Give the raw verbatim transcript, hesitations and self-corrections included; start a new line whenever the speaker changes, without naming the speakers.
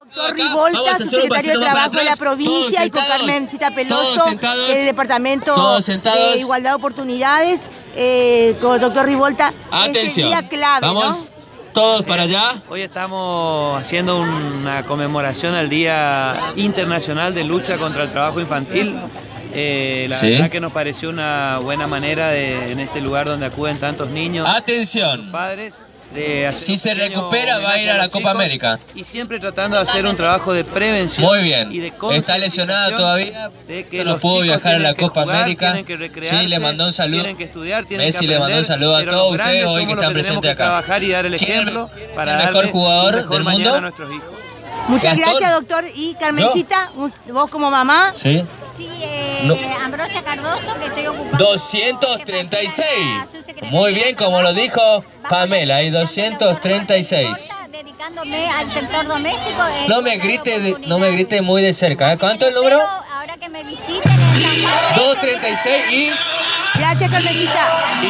Doctor Rivolta, subsecretario de Trabajo de la provincia, y con Carmencita Peloso, del Departamento de Igualdad de Oportunidades. Eh, con doctor Rivolta,
atención,
este día clave,
vamos
¿no?
Todos para allá.
Hoy estamos haciendo una conmemoración al Día Internacional de Lucha contra el Trabajo Infantil. Eh, la
¿Sí?
verdad que nos pareció una buena manera de, en este lugar donde acuden tantos niños,
atención,
padres, de hacer
si se recupera va a ir a la Copa América.
Y siempre tratando de hacer un trabajo de prevención.
Muy bien.
Y de
Está lesionada todavía,
de que
solo pudo viajar a la Copa
jugar,
América.
Sí,
le mandó un saludo.
Tienen que estudiar, tienen
Messi
que aprender,
le mandó un saludo a todos ustedes hoy que están presentes acá.
Trabajar y dar el ejemplo para
el mejor jugador
mejor
del
mañana
mundo
a nuestros hijos.
Muchas
Gastón.
gracias, doctor. Y Carmencita, vos como mamá.
Sí.
Sí, eh,
No.
Ambrosia Cardoso, que estoy ocupando.
doscientos treinta y seis. Muy bien, como lo dijo Pamela, hay doscientos treinta y seis.
Dedicándome al sector doméstico. eh,
No me grite, de- no me grite muy de cerca. ¿eh? ¿Cuánto es el número?
Pero ahora que me visiten en San Juan,
doscientos treinta y seis y...
Gracias, Carmencita.